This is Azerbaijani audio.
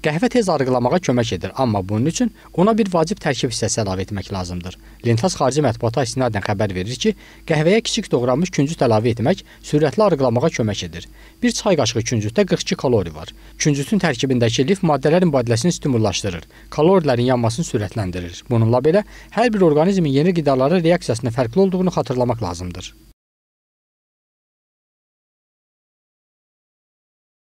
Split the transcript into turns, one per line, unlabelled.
Qəhvə tez arıqlamağa kömək edir, amma bunun üçün ona bir vacib tərkib hissəsi əlavə etmək lazımdır. Lintas xarici mətbuata istinadən xəbər verir ki, qəhvəyə kiçik doğranmış küncüt əlavə etmək sürətli arıqlamağa kömək edir. Bir çay qaşığı küncütdə 42 kalori var. Küncütün tərkibindəki lif maddələrin mübadiləsini stimullaşdırır, kalorilərin yanmasını sürətləndirir. Bununla belə, hər bir orqanizmin yeni qidalara reaksiyasının fərqli olduğunu xatırlamaq lazımdır.